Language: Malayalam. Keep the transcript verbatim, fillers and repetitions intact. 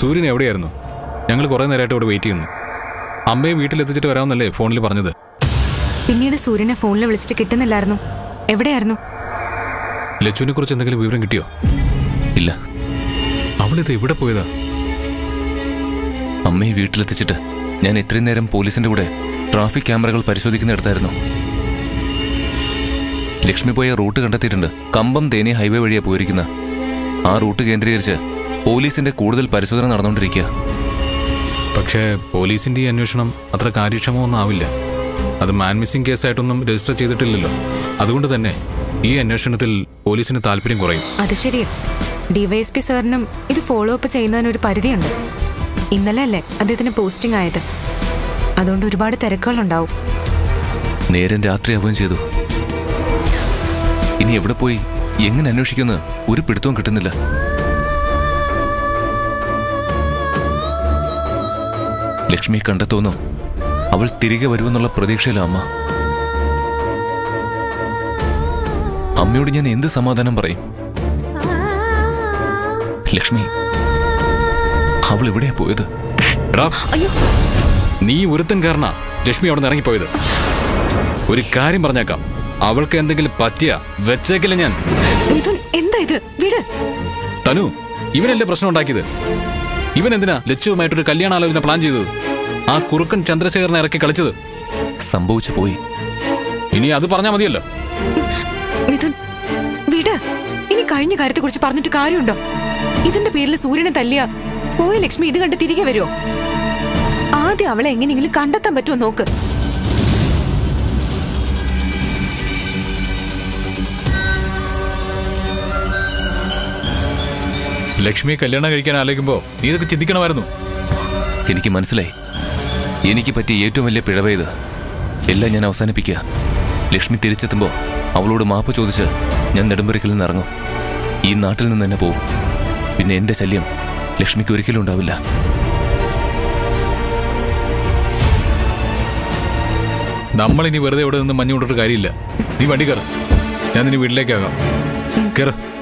സൂര്യൻ എവിടെയായിരുന്നു? ഞങ്ങൾ കുറെ നേരമായിട്ട് ഇവിടെ വെയിറ്റ് ചെയ്യുന്നു. അമ്മയെ വീട്ടിലെത്തിച്ചിട്ട് വരാമെന്നല്ലേ ഫോണിൽ പറഞ്ഞത്? പിന്നീട് സൂര്യനെ ഫോണിൽ വിളിച്ചിട്ട് കിട്ടുന്നില്ലായിരുന്നു. എവിടെയായിരുന്നു? ലച്ചുവിനെ കുറിച്ച് എന്തെങ്കിലും വിവരം കിട്ടിയോ? ഇല്ല. അവളിത് എവിടെ പോയതാ? അമ്മയെ വീട്ടിലെത്തിച്ചിട്ട് ഞാൻ എത്രയും നേരം പോലീസിന്റെ കൂടെ ട്രാഫിക് ക്യാമറകൾ പരിശോധിക്കുന്നിടത്തായിരുന്നു. ലക്ഷ്മി പോയ റൂട്ട് കണ്ടെത്തിയിട്ടുണ്ട്. കമ്പം തേനി ഹൈവേ വഴിയാണ് പോയിരിക്കുന്ന. ആ റൂട്ട് കേന്ദ്രീകരിച്ച് പോലീസിന്റെ കൂടുതൽ പരിശോധന നടന്നുകൊണ്ടിരിക്കുക. പക്ഷേ പോലീസിന്റെ ഈ അന്വേഷണം അത്ര കാര്യക്ഷമമൊന്നും ആവില്ല. അത് മാൻ മിസ്സിംഗ് കേസായിട്ടൊന്നും രജിസ്റ്റർ ചെയ്തിട്ടില്ലല്ലോ. അതുകൊണ്ട് തന്നെ ഈ അന്വേഷണത്തിൽ പോലീസിന് താല്പര്യം കുറയും. അത് ശരിയാ. ഡിവൈഎസ്പി സാറിനും ഇത് ഫോളോ അപ്പ് ചെയ്യുന്നതിനൊരു പരിധിയുണ്ട്. ഇന്നലെ അല്ലേ അദ്ദേഹത്തിന് പോസ്റ്റിംഗ് ആയത്. അതുകൊണ്ട് ഒരുപാട് തിരക്കുകളുണ്ടാവും. നേരം രാത്രിയാവുകയും ചെയ്തു. ഇനി എവിടെ പോയി എങ്ങനെ അന്വേഷിക്കുന്ന ഒരു പിടുത്തവും കിട്ടുന്നില്ല. ലക്ഷ്മി കണ്ടെത്തുന്നു. അവൾ തിരികെ വരുമെന്നുള്ള പ്രതീക്ഷയില അമ്മ. അമ്മയോട് ഞാൻ എന്ത് സമാധാനം പറയും? ലക്ഷ്മി അവൾ എവിടെയാ പോയത്? നീ ഒരുത്തൻ കാരണ ലക്ഷ്മി അവിടെ നിന്ന് ഇറങ്ങിപ്പോയത്. ഒരു കാര്യം പറഞ്ഞേക്കാം, അവൾക്ക് എന്തെങ്കിലും പറ്റിയ വെച്ചേക്കില്ല ഞാൻ. എന്താ ഇത്? തനു, ഇവനല്ലേ പ്രശ്നം ഉണ്ടാക്കിയത്? ഇവൻ എന്തിനാ ലച്ചുവുമായിട്ടൊരു കല്യാണാലോചന പ്ലാൻ ചെയ്തത്? ആ കുറുക്കൻ ചന്ദ്രശേഖരനെ ഇറക്കി കളിച്ചത് സംഭവിച്ചു പോയി. ഇനി അത് പറഞ്ഞാ മതിയല്ലോ. ഇനി കഴിഞ്ഞ കാര്യത്തെ കുറിച്ച് പറഞ്ഞിട്ട് കാര്യമുണ്ടോ? ഇതിന്റെ പേരിൽ സൂര്യനെ തല്ലിയ പോയ ലക്ഷ്മി ഇത് കണ്ട് തിരികെ വരുമോ? ആദ്യം അവളെ എങ്ങനെയെങ്കിലും കണ്ടെത്താൻ പറ്റുമോ നോക്ക്. ലക്ഷ്മിയെ കല്യാണം കഴിക്കാൻ ആലോചിക്കുമ്പോ നീ ഇതൊക്കെ ചിന്തിക്കണമായിരുന്നു. എനിക്ക് മനസ്സിലായി. എനിക്ക് പറ്റിയ ഏറ്റവും വലിയ പിഴവേത്. എല്ലാം ഞാൻ അവസാനിപ്പിക്കുക. ലക്ഷ്മി തിരിച്ചെത്തുമ്പോ അവളോട് മാപ്പ് ചോദിച്ച് ഞാൻ നെടുമ്പുരക്കിൽ നിന്ന് ഇറങ്ങും. ഈ നാട്ടിൽ നിന്ന് തന്നെ പോവും. പിന്നെ എന്റെ ശല്യം ലക്ഷ്മിക്ക് ഒരിക്കലും ഉണ്ടാവില്ല. നമ്മളിനി വെറുതെ ഇവിടെ നിന്ന് മഞ്ഞു കൊണ്ടിട്ട് കാര്യമില്ല. നീ വണ്ടി കയറ, ഞാൻ നിന്നെ വീട്ടിലേക്കാകാം. കയറ.